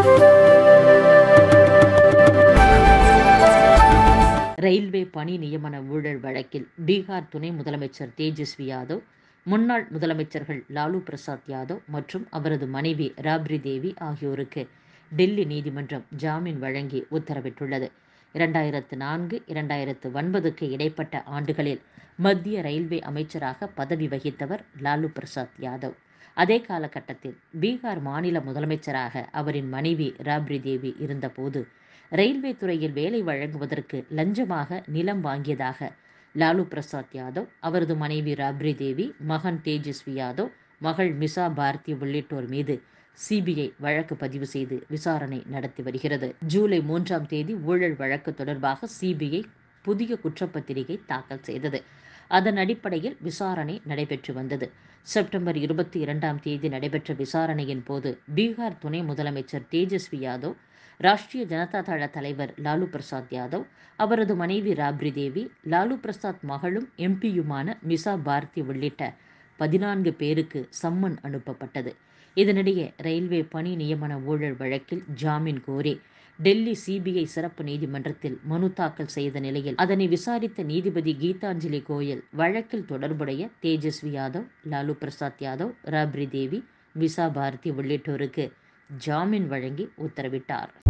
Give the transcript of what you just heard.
Railway பணி நியமன ஊழல் வழக்கில் பீகார் துணை முதலமைச்சர் தேஜஸ்வி யாதவ், முன்னாள் முதலமைச்சர்கள் லாலு பிரசாத் யாதவ் மற்றும் அவரது மனைவி ராப்ரி தேவி ஆகியோருக்கு டெல்லி நீதிமன்றம் ஜாமீன் வழங்கி உத்தரவிட்டுள்ளது. 2004-2009 இடைப்பட்ட ஆண்டுகளில் மத்திய ரயில்வே அமைச்சராக பதவி வகித்தவர் லாலு பிரசாத் யாதவ். அதே காலகட்டத்தில் பீகார் மாநில முதலமைச்சராக அவரின் மனைவி ராப்ரி தேவி இருந்தபோது ரயில்வே துறையில் வேலை வழங்குவதற்கு லஞ்சமாக நிலம் வாங்கியதாக லாலு பிரசாத் யாதவ், அவரது மனைவி ராப்ரி தேவி, மகன் தேஜஸ்வி யாதவ், மகள் மிசா பாரதி உள்ளிட்டோர் மீது சிபிஐ வழக்கு பதிவு செய்து விசாரணை நடத்தி வருகிறது. ஜூலை 3 ஊழல் வழக்கு தொடர்பாக சிபிஐ புதிய குற்றப்பத்திரிகை தாக்கல் செய்தது. அதன் அடிப்படையில் விசாரணை நடைபெற்று வந்தது. செப்டம்பர் 22 நடைபெற்ற விசாரணையின் போது பீகார் துணை முதலமைச்சர் தேஜஸ்வி யாதவ், ராஷ்டிரிய ஜனதா தள தலைவர் லாலு பிரசாத் யாதவ், அவரது மனைவி ராப்ரி தேவி, லாலு பிரசாத் மகளும் எம்பியுமான மிசா பாரதி உள்ளிட்ட 14 பேருக்கு சம்மன் அனுப்பப்பட்டது. இதனிடையே ரயில்வே பணி நியமன ஊழல் வழக்கில் ஜாமீன் கோரி டெல்லி சிபிஐ சிறப்பு நீதிமன்றத்தில் மனு தாக்கல் செய்த நிலையில் அதனை விசாரித்த நீதிபதி கீதாஞ்சலி கோயல் வழக்கில் தொடர்புடைய தேஜஸ்வி யாதவ், லாலு பிரசாத் யாதவ், ராப்ரி தேவி, மிசா பாரதி உள்ளிட்டோருக்கு ஜாமீன் வழங்கி உத்தரவிட்டார்.